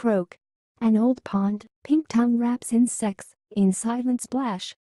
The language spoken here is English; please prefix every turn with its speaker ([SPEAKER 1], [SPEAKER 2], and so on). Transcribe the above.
[SPEAKER 1] Croak. An old pond, pink tongue wraps insects in silent splash.